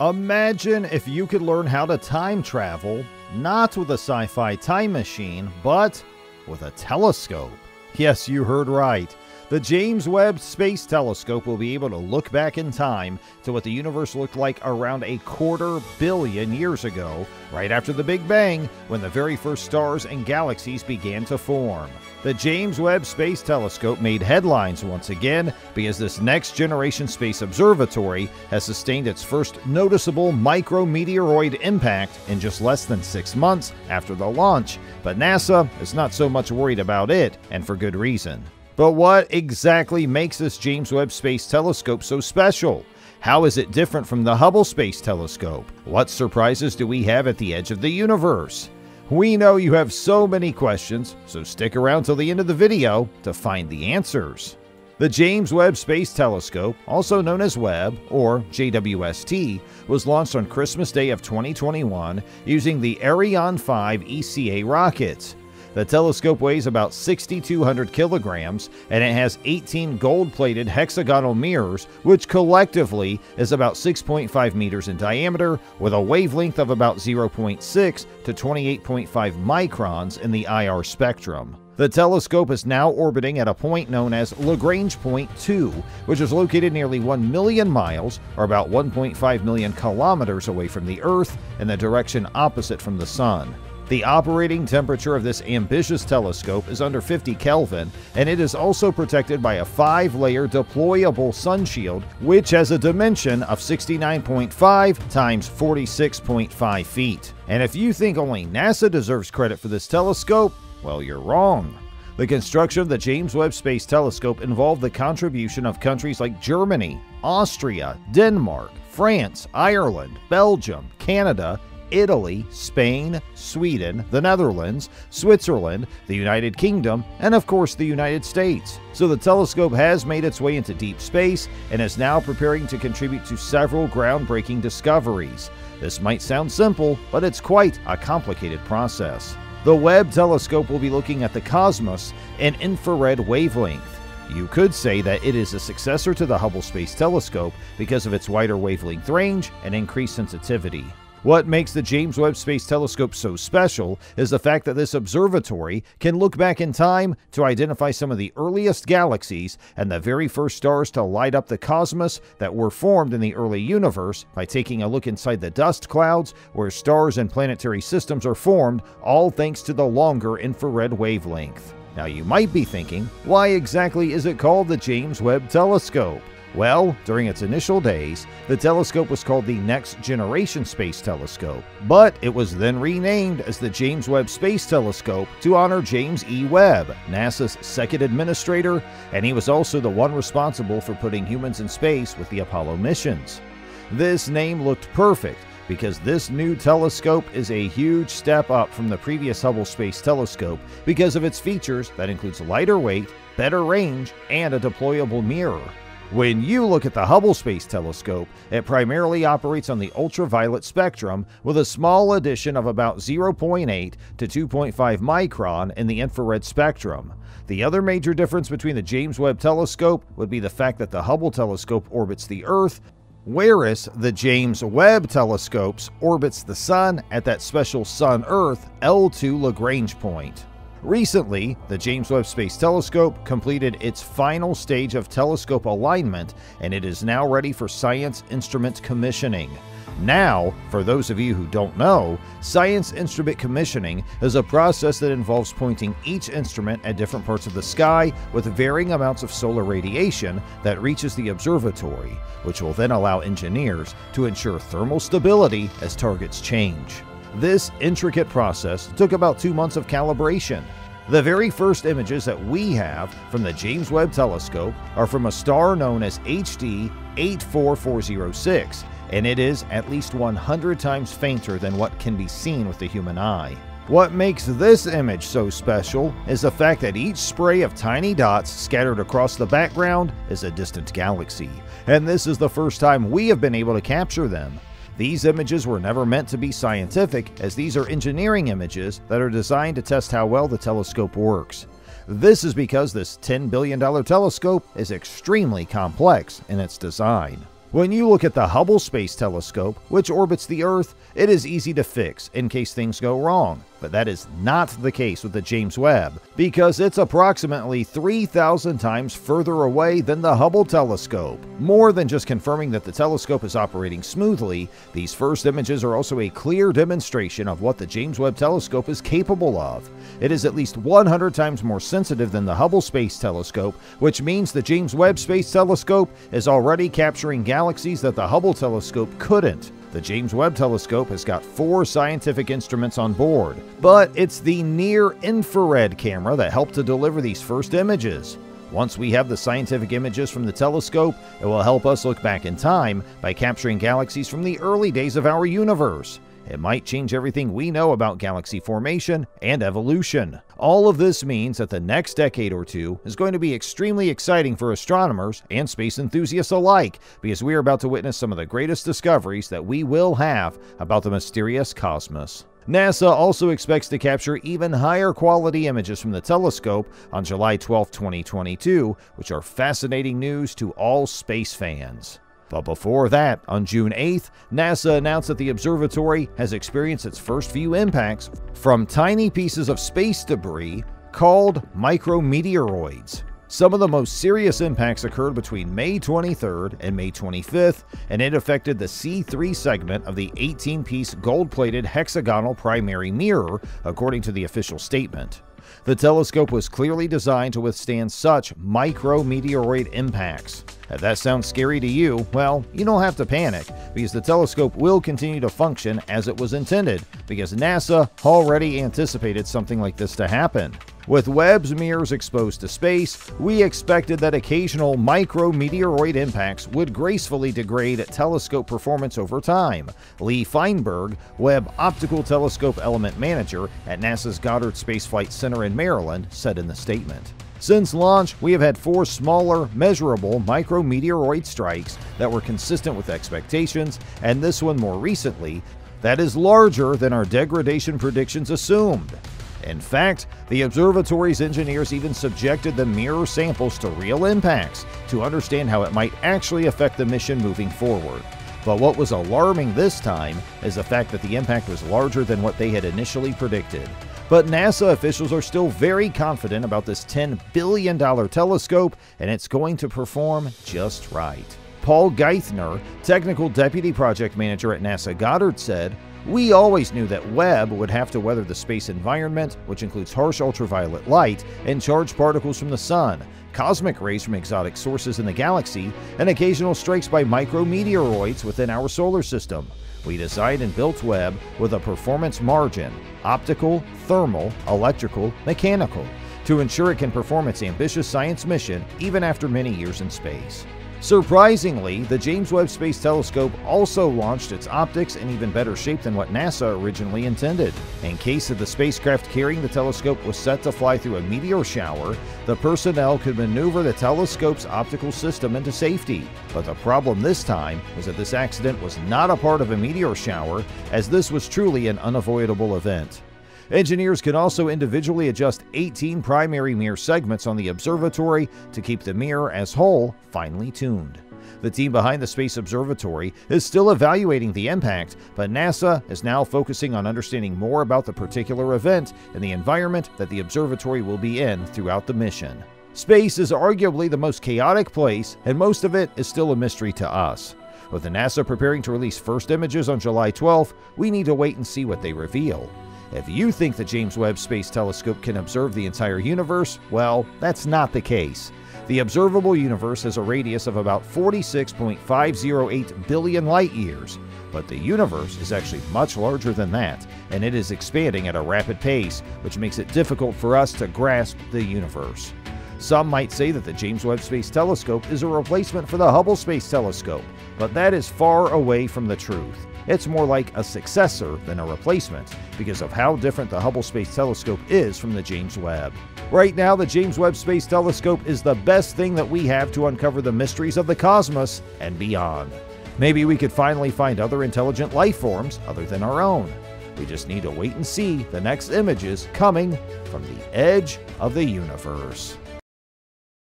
Imagine if you could learn how to time travel, not with a sci-fi time machine, but with a telescope. Yes, you heard right. The James Webb Space Telescope will be able to look back in time to what the universe looked like around 250 million years ago, right after the Big Bang, when the very first stars and galaxies began to form. The James Webb Space Telescope made headlines once again because this next-generation space observatory has sustained its first noticeable micrometeoroid impact in just less than 6 months after the launch, but NASA is not so much worried about it, and for good reason. But what exactly makes this James Webb Space Telescope so special? How is it different from the Hubble Space Telescope? What surprises do we have at the edge of the universe? We know you have so many questions, so stick around till the end of the video to find the answers. The James Webb Space Telescope, also known as Webb, or JWST, was launched on Christmas Day of 2021 using the Ariane 5 ECA rockets. The telescope weighs about 6,200 kilograms, and it has 18 gold-plated hexagonal mirrors, which collectively is about 6.5 meters in diameter, with a wavelength of about 0.6 to 28.5 microns in the IR spectrum. The telescope is now orbiting at a point known as Lagrange Point 2, which is located nearly 1 million miles, or about 1.5 million kilometers away from the Earth, in the direction opposite from the Sun. The operating temperature of this ambitious telescope is under 50 Kelvin, and it is also protected by a 5-layer deployable sun shield, which has a dimension of 69.5 times 46.5 feet. And if you think only NASA deserves credit for this telescope, well, you're wrong. The construction of the James Webb Space Telescope involved the contribution of countries like Germany, Austria, Denmark, France, Ireland, Belgium, Canada, Italy, Spain, Sweden, the Netherlands, Switzerland, the United Kingdom, and of course the United States. So the telescope has made its way into deep space and is now preparing to contribute to several groundbreaking discoveries. This might sound simple, but it's quite a complicated process. The Webb telescope will be looking at the cosmos in infrared wavelength. You could say that it is a successor to the Hubble Space Telescope because of its wider wavelength range and increased sensitivity. What makes the James Webb Space Telescope so special is the fact that this observatory can look back in time to identify some of the earliest galaxies and the very first stars to light up the cosmos that were formed in the early universe by taking a look inside the dust clouds where stars and planetary systems are formed, all thanks to the longer infrared wavelength. Now you might be thinking, why exactly is it called the James Webb Telescope? Well, during its initial days, the telescope was called the Next Generation Space Telescope, but it was then renamed as the James Webb Space Telescope to honor James E. Webb, NASA's second administrator, and he was also the one responsible for putting humans in space with the Apollo missions. This name looked perfect because this new telescope is a huge step up from the previous Hubble Space Telescope because of its features that includes lighter weight, better range, and a deployable mirror. When you look at the Hubble Space Telescope, it primarily operates on the ultraviolet spectrum with a small addition of about 0.8 to 2.5 micron in the infrared spectrum. The other major difference between the James Webb Telescope would be the fact that the Hubble Telescope orbits the Earth, whereas the James Webb Telescope orbits the Sun at that special Sun-Earth L2 Lagrange point. Recently, the James Webb Space Telescope completed its final stage of telescope alignment, and it is now ready for science instrument commissioning. Now, for those of you who don't know, science instrument commissioning is a process that involves pointing each instrument at different parts of the sky with varying amounts of solar radiation that reaches the observatory, which will then allow engineers to ensure thermal stability as targets change. This intricate process took about 2 months of calibration. The very first images that we have from the James Webb Telescope are from a star known as HD 84406, and it is at least 100 times fainter than what can be seen with the human eye. What makes this image so special is the fact that each spray of tiny dots scattered across the background is a distant galaxy, and this is the first time we have been able to capture them. These images were never meant to be scientific, as these are engineering images that are designed to test how well the telescope works. This is because this $10 billion telescope is extremely complex in its design. When you look at the Hubble Space Telescope, which orbits the Earth, it is easy to fix in case things go wrong. But that is not the case with the James Webb, because it's approximately 3,000 times further away than the Hubble telescope. More than just confirming that the telescope is operating smoothly, these first images are also a clear demonstration of what the James Webb telescope is capable of. It is at least 100 times more sensitive than the Hubble Space Telescope, which means the James Webb Space Telescope is already capturing galaxies that the Hubble telescope couldn't. The James Webb Telescope has got 4 scientific instruments on board, but it's the near-infrared camera that helped to deliver these first images. Once we have the scientific images from the telescope, it will help us look back in time by capturing galaxies from the early days of our universe. It might change everything we know about galaxy formation and evolution. All of this means that the next decade or two is going to be extremely exciting for astronomers and space enthusiasts alike, because we are about to witness some of the greatest discoveries that we will have about the mysterious cosmos. NASA also expects to capture even higher quality images from the telescope on July 12, 2022, which are fascinating news to all space fans. But before that, on June 8th, NASA announced that the observatory has experienced its first few impacts from tiny pieces of space debris called micrometeoroids. Some of the most serious impacts occurred between May 23rd and May 25th, and it affected the C3 segment of the 18-piece gold-plated hexagonal primary mirror, according to the official statement. The telescope was clearly designed to withstand such micrometeoroid impacts. If that sounds scary to you, well, you don't have to panic, because the telescope will continue to function as it was intended, because NASA already anticipated something like this to happen. With Webb's mirrors exposed to space, we expected that occasional micrometeoroid impacts would gracefully degrade telescope performance over time, Lee Feinberg, Webb Optical Telescope Element Manager at NASA's Goddard Space Flight Center in Maryland, said in the statement. Since launch, we have had 4 smaller, measurable micrometeoroid strikes that were consistent with expectations, and this one more recently, that is larger than our degradation predictions assumed. In fact, the observatory's engineers even subjected the mirror samples to real impacts to understand how it might actually affect the mission moving forward. But what was alarming this time is the fact that the impact was larger than what they had initially predicted. But NASA officials are still very confident about this $10 billion telescope, and it's going to perform just right. Paul Geithner, Technical Deputy Project Manager at NASA Goddard, said, "We always knew that Webb would have to weather the space environment, which includes harsh ultraviolet light and charged particles from the sun, cosmic rays from exotic sources in the galaxy, and occasional strikes by micrometeoroids within our solar system. We designed and built Webb with a performance margin, optical, thermal, electrical, mechanical, to ensure it can perform its ambitious science mission even after many years in space." Surprisingly, the James Webb Space Telescope also launched its optics in even better shape than what NASA originally intended. In case of the spacecraft carrying the telescope was set to fly through a meteor shower, the personnel could maneuver the telescope's optical system into safety. But the problem this time was that this accident was not a part of a meteor shower, as this was truly an unavoidable event. Engineers can also individually adjust 18 primary mirror segments on the observatory to keep the mirror as whole finely tuned. The team behind the Space Observatory is still evaluating the impact, but NASA is now focusing on understanding more about the particular event and the environment that the observatory will be in throughout the mission. Space is arguably the most chaotic place, and most of it is still a mystery to us. With the NASA preparing to release first images on July 12th, we need to wait and see what they reveal. If you think the James Webb Space Telescope can observe the entire universe, well, that's not the case. The observable universe has a radius of about 46.508 billion light years, but the universe is actually much larger than that, and it is expanding at a rapid pace, which makes it difficult for us to grasp the universe. Some might say that the James Webb Space Telescope is a replacement for the Hubble Space Telescope, but that is far away from the truth. It's more like a successor than a replacement because of how different the Hubble Space Telescope is from the James Webb. Right now, the James Webb Space Telescope is the best thing that we have to uncover the mysteries of the cosmos and beyond. Maybe we could finally find other intelligent life forms other than our own. We just need to wait and see the next images coming from the edge of the universe.